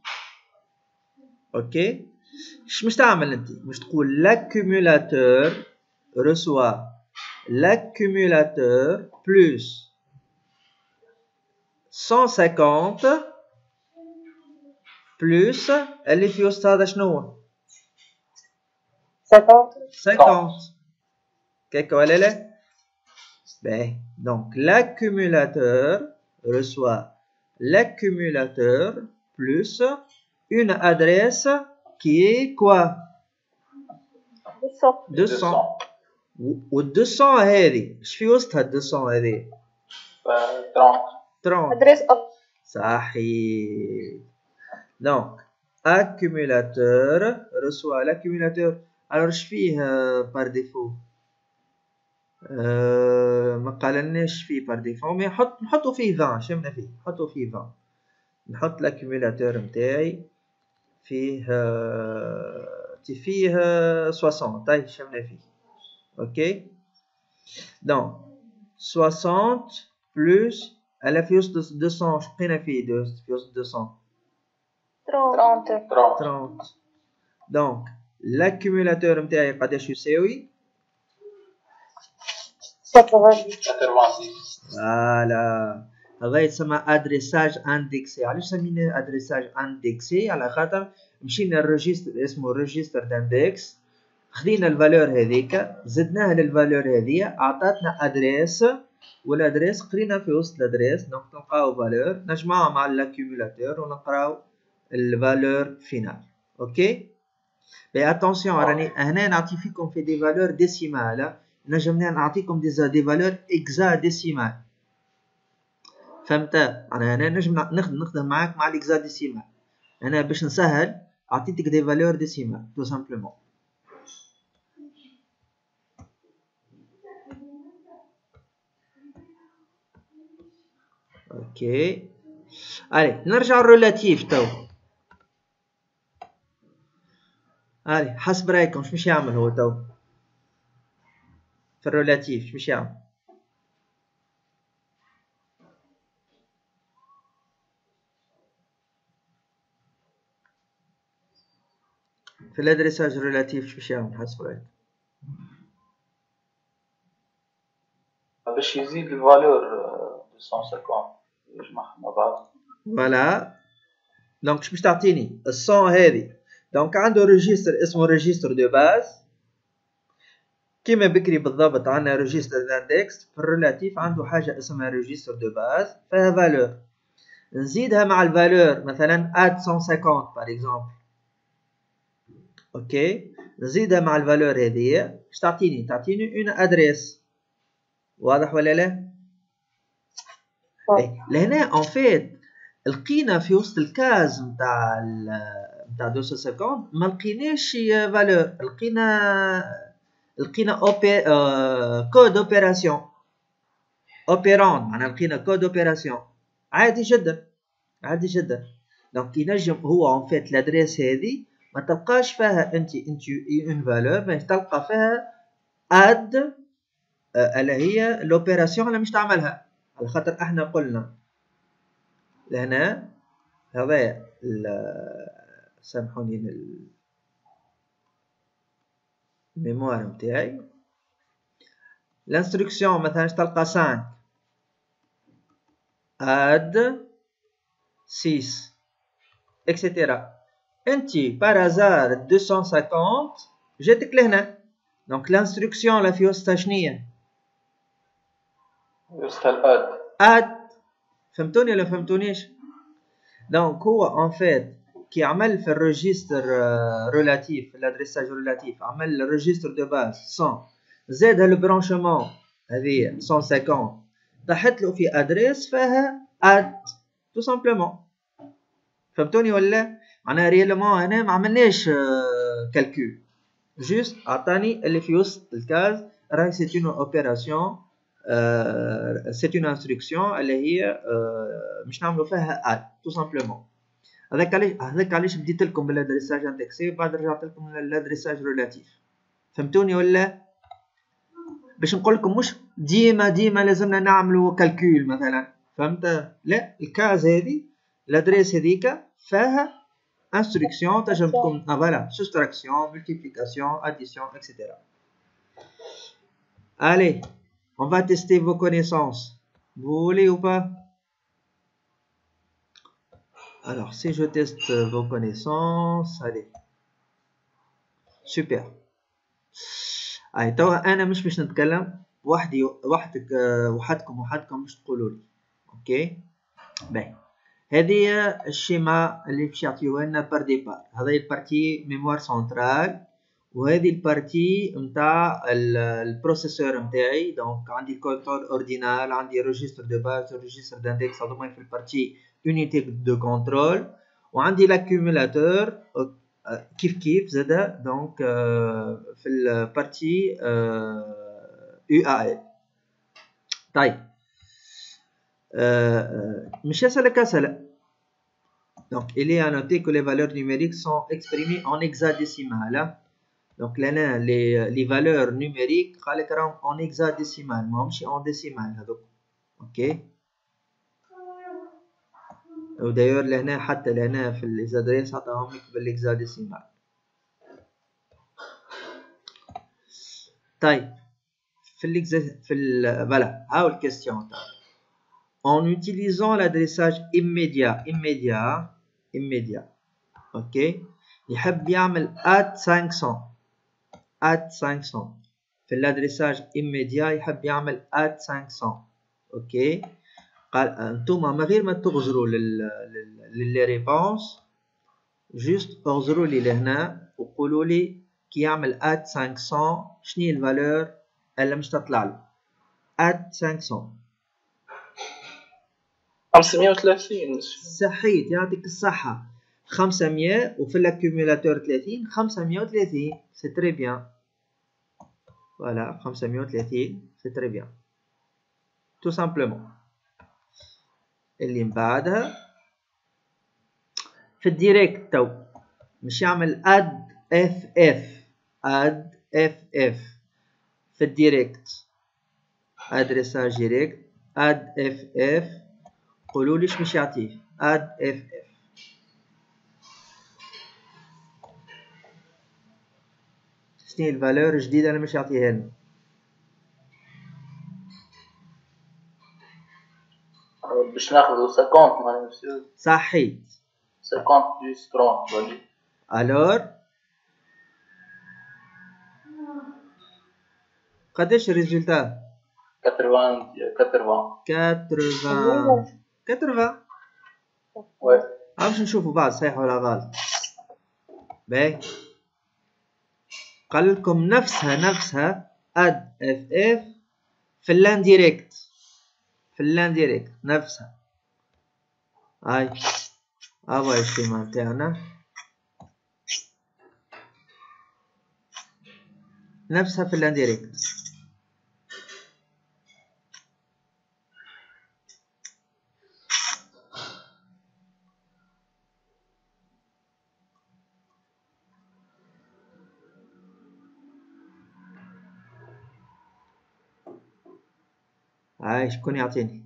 اوكي اش مش تعمل انت؟ مش تقول لاكيمولاتور ريسوا لاكيمولاتور بلس 150 بلوس اللي في وسط هذا شنو هو؟ 50. كيك ولا لا؟ باهي donc l'accumulateur reçoit l'accumulateur plus une adresse qui est quoi? 200. و 200 هذه اش في وسطها 200 هذه؟ 30. ادريس صحيح. donc accumulateur reçoit l'accumulateur. alors اش فيه par défaut؟ ما قالناش فيه par défaut مي نحطو فيه 20. شمنا فيه نحطو فيه 20. نحط l'accumulateur نتاعي فيه 60. طيب شمنا فيه اوكي. donc 60 plus elle في وسط 200 شقينا فيه في وسط 200 30. donc l'accumulateur نتاعي قداش يساوي؟ 86. فوالا هذا يتسمى ادريساج اندكسي. علاش سميناه ادريساج اندكسي؟ على خاطر مشينا الريجستر اسمه ريجستر داندكس، خدينا الفالور هذيك زدناها للفالور هذيا عطاتنا ادريس، والادريس قرينا في وسط الادريس دونك نلقاو فالور نجمعها مع الاكيوميلاتور ونقراو الفالور فينال. اوكي بي اتونسيون راني هنا نعطي فيكم في دي فالور ديسيمال، نجم نعطيكم دي فالور اكزا ديسيمال. فهمت؟ انا هنا نجم نخدم معاك مع الاكزا ديسيمال. انا باش نسهل عطيتك دي فالور ديسيمال تو سامبلومون. اوكي الي نرجع الريلاتيف تو. الي حسب رايكم شو باش يعمل هو تو في الريلاتيف؟ شو باش يعمل؟ في الادريساج ريلاتيف شو باش يعمل حسب رايك؟ باش يزيد الفالور 250 يجمعهم مع بعض. فوالا دونك شو باش تعطيني؟ الصون هذه دونك عنده ريجستر اسمه ريجستر دو باز كيما بكري بالضبط. عندنا ريجستر داندكس في الريلاتيف عنده حاجه اسمها ريجستر دو باز فيها فالور نزيدها مع الفالور مثلا اد 150 باغ اكزومبل. اوكي نزيدها مع الفالور هذه اش تعطيني؟ تعطيني اون ادريس. واضح ولا لا؟ لهنا اون فيت لقينا في وسط الكاز نتاع 250 ما لقيناش فالور، لقينا كود اوبيراسيون اوبيرون، معناها لقينا كود اوبيراسيون عادي جدا عادي جدا. دونك ينجم هو اون فيت لادريس هذه ما تلقاش فيها انت اون فالور، ما تلقى فيها اد اللي هي الاوبيراسيون اللي مش تعملها، على خاطر احنا قلنا لهنا هذا سامحوني الميموار نتاعي الانستركسيون مثلا تلقى 5 اد 6 اكسيتيرا. انت بارازار 250 جاتك لهنا دونك الانستركسيون لا في وسطها شنية؟ وسطها الاد اد. فهمتوني ولا فهمتونيش؟ دونك هو اون فيت كي عمل في الريجستر ريلاتيف في الادريساج ريلاتيف عمل الريجستر دو باز 100 زادها البرانشمون هذه 150 طاحت له في ادريس فيها اد تو سامبلومون. فهمتوني ولا؟ معناها ريالمون هنا ما عملناش كالكول، جوست عطاني اللي في وسط الكاز راهي سي اون اوبيراسيون سي اون انستركسيون اللي هي مش نعملوا فيها اد تو سامبلومون. هذاك علاش بديت لكم بالادريساج اندكسي وبعد رجعت لكم للادريساج ريلاتيف. فهمتوني ولا؟ باش نقول لكم مش ديما لازمنا نعملوا كالكول مثلا، فهمت؟ لا الكاز هذه الادريس هذيك فيها instruction تنجم تكون فوالا soustraction multiplication addition etc. Allez, on va tester vos connaissances. Vous voulez ou pas? Alors, si je teste vos connaissances, allez. Super. هاي توا انا مش باش نتكلم وحدي وحدكم باش تقولوا لي. اوكي باهي. هذه هي الشيما اللي باش يعطيوها لنا بار ديبار. هذه البارتي ميموار سنترال، وهذه البارتي نتاع البروسيسور نتاعي. دونك عندي الكونتور اوردينال، عندي ريجستر دو باز، ريجستر داندكس، هذوما في البارتي يونيتي دو كنترول، وعندي لاكيوميلاتور كيف زادا. دونك في البارتي يو ا ال. طيب مش يسألك أسئلة. Donc il est à noter que les valeurs numériques sont exprimées en hexadécimal. Donc là les valeurs numériques en hexadécimal ماهمش en décimal هذوك. اوكي. وداير لهنا حتى لهنا في الإزادريس عطاهم لك بالإكزاديسيمال. طيب voilà هاو الكيستيون تاع en utilisant l'adressage immédiat. اوكي. يحب يعمل add 500 في الادريساج immédiat، يحب يعمل add 500. اوكي. قال انتوما ما غير ما تغزروا للي ريبونس، جوست اغزروا لي لهنا وقولوا لي كي يعمل add 500 شنو الفالور اللي مش تطلع له. add 530. صحيت يعطيك الصحة. 500 وفي الاكيوميلاتور 30، 530 سي تري بيان. فوالا 530 سي تري بيان تو سامبلومون. اللي من بعدها في الديريكت تو مش يعمل اد اف اف في الديريكت ادريساج ديريكت اد اف قولوا ليش مش يعطيه اد اف شنو الفالور جديده اللي مش يعطيها لنا. باش ناخذ 50 مع مسيو. صحيت 50 بلس 30 الور قداش الريزولتا؟ 80. وي باش نشوفوا بعض صحيح ولا غلط. باهي قال لكم نفسها اد اف في اللان ديريكت نفسها. هاي هاي الشيما نتاعنا نفسها في اللان ديريكت. هاي شكون يعطيني؟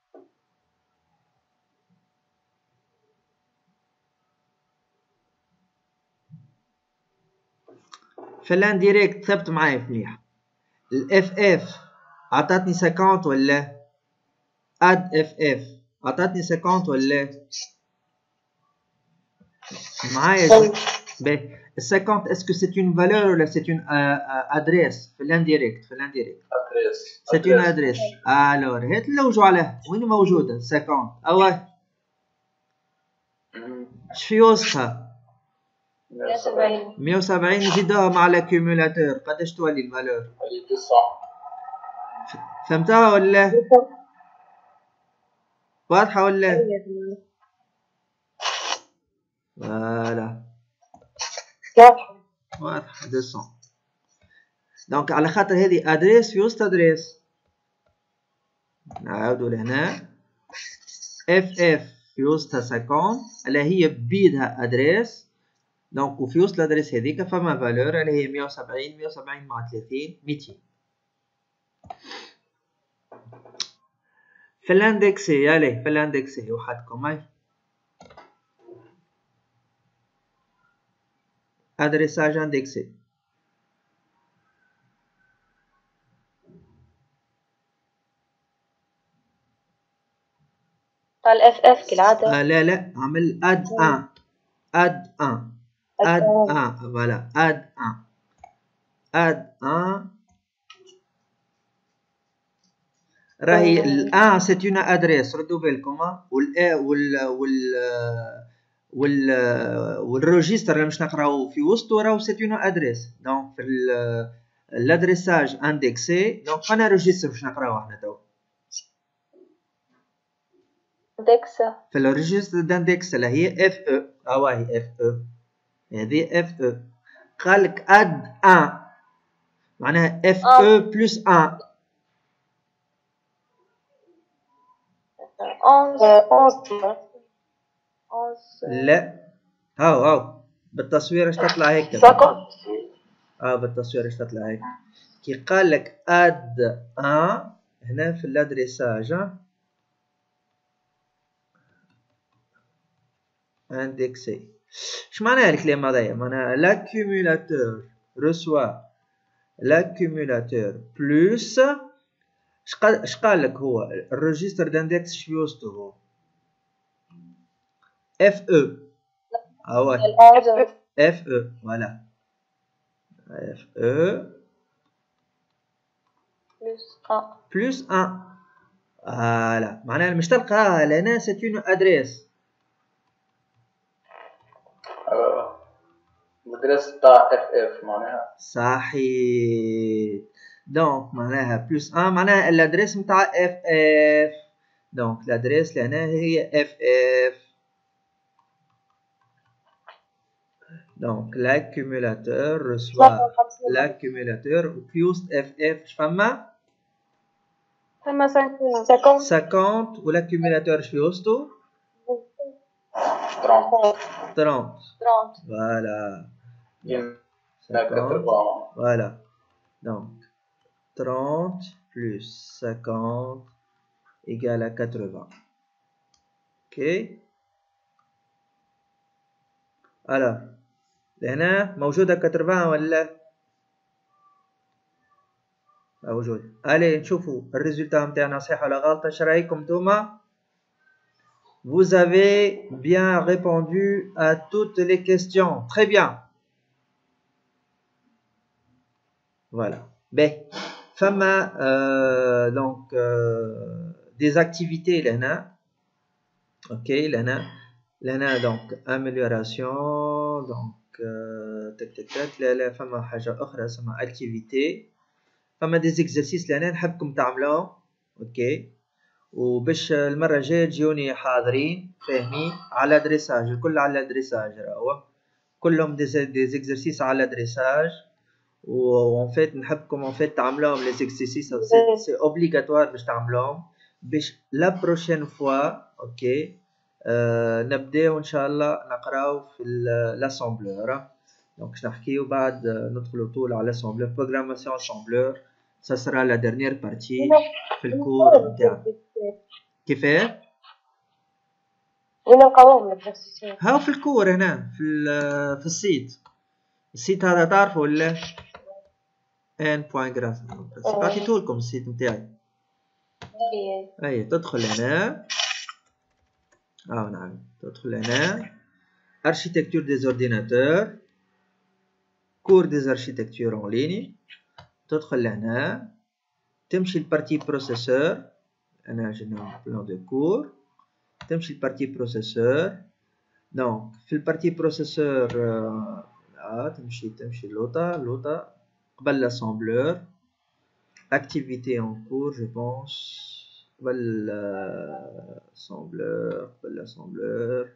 في اللان ديريكت ثبت معايا مليح. الاف عطاتني 50 ولا اد اف عطاتني 50 ولا معايا؟ باهي ال 50 اسكو سي اون فالور ولا سي اون ادريس؟ في الانديريكت ادريس سي اون ادريس. الور هات نلوجوا عليها وين موجوده 50 اوه اش في وسطها 170 نزيدوها مع الاكيوميلاتور قداش تولي الفالور؟ 900. فهمتها ولا واضحه ولا؟ فوالا واضحه 200. دونك على خاطر هذه ادريس في وسط ادريس نعاودوا لهنا اف في وسطها 50 اللي هي بيدها ادريس. دونك وفي وسط الادريس هذيك فما فالور اللي هي 170 مع 30 200. في الاندكسي يالي في الاندكسي وحدكم هاي ادريساج اندكسي. تاع الاف اف كالعادة. لا عمل اد 1 اد 1 اد 1 فوالا اد 1 اد 1 راهي ال1 سيت اون ادريس ردوا بالكم والريجستر اللي باش نقراو في وسطو راهو سيت اون ادريس دونك في الادريساج اندكسي دونك انا ريجستر باش نقراو احنا تو اندكس في الريجستر داندكس اللي هي اف او هي اف او هذه اف او قالك اد 1 معناها اف او بلس 1 لا هاو بالتصوير اش تطلع هيك بالتصوير اش تطلع هيك كي قال لك اد 1 هنا في الادريساج اندكسي اش معناها الكلمه هذايا معناها لاكيمولاتور ريسوا لاكيمولاتور بلس اش قال لك هو الريجستر داندكس اش في وسطه هو اف او اف او فوالا اف او بلس 1 فوالا معناها مش تلقاها لهنا سيت اون ادريس الادريس تاع اف اف معناها صحيح دونك معناها بلس 1 معناها الادريس نتاع اف اف دونك الادريس لهنا هي اف اف دونك l'accumulateur reçoit l'accumulateur في وسط اف اف اش فما 50 والاكيوميلاتور اش في وسطو 30 فوالا فوالا دونك 30 plus 50 égale à 80 اوكي alors لهنا موجودة 80 ولا موجود الي نشوفوا الريزولتا نتاعنا صحيح ولا غلط اش رايكم نتوما vous avez bien répondu à toutes les questions très bien voilà ben فما donc des activités لهنا اوكي لهنا donc amélioration donc تك لا فما حاجة أخرى اسمها activité فما des exercices لهنا نحبكم تعملوهم اوكي وباش المرة الجاية تجوني حاضرين فاهمين على دريساج الكل على دريساج راهو كلهم des exercices على دريساج و en fait نحبكم en fait تعملوهم les exercices c'est obligatoire باش تعملوهم باش la prochaine fois اوكي نبداو ان شاء الله نقراو في l'assembleur donc باش نحكيو بعد ندخلوا طول على l'assembleur programmation assembleur ça sera la dernière partie في الكور نتاعنا كيفاه وين نلقاوهم البروسيسور هاو في الكور هنا في السيت هذا تعرفوا ولا n.graph عطيته لكم السيت نتاعي اي تدخل هنا نعم تدخل هنا architecture des ordinateurs cours des architectures en ligne تدخل هنا تمشي البارتي بروسيسور انا جينا بلان دو كور تمشي البارتي بروسيسور دونك في البارتي بروسيسور تمشي لوطا قبل l'assembleur activité en cours je pense قبل l'assembleur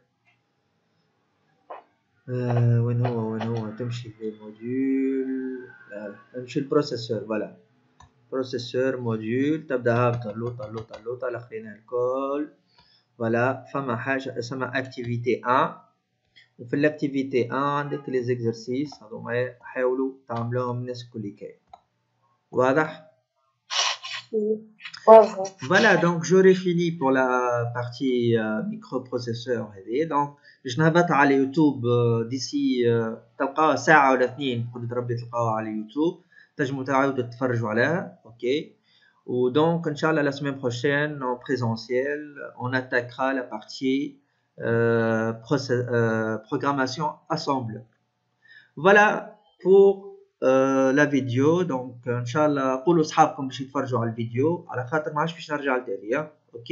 وين هو تمشي للموديول تمشي البروسيسور فوالا بروسيسور موديول تبدا هابطه لوطا لخرينا الكل فوالا فما حاجه اسمها اكتيفيتي 1 وفي الاكتيفيتي 1 عندك لي زيكزرسيس هذوما حاولوا تعملوهم الناس الكل كاين واضح Voilà, donc j'aurais fini pour la partie microprocesseur هذه donc باش نهبط على يوتيوب ديسي تلقاوها ساعة ولا اثنين تقدروا تربي تلقاوها على يوتيوب تنجموا تعاودوا تتفرجوا عليها اوكي Ou donc, Inch'Allah, la semaine prochaine, en présentiel, on attaquera la partie programmation assembleur. Voilà pour la vidéo. Donc, Inch'Allah, قولوا أصحابكم باش يتفرجوا على الفيديو على خاطر ما عادش باش نرجع لتالي. Ok.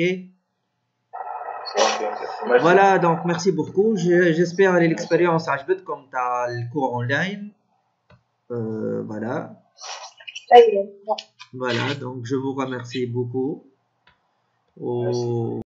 Voilà, donc merci beaucoup. J'espère que l'expérience عجبتكم تاع الكور online. Voilà. Voilà, donc je vous remercie beaucoup.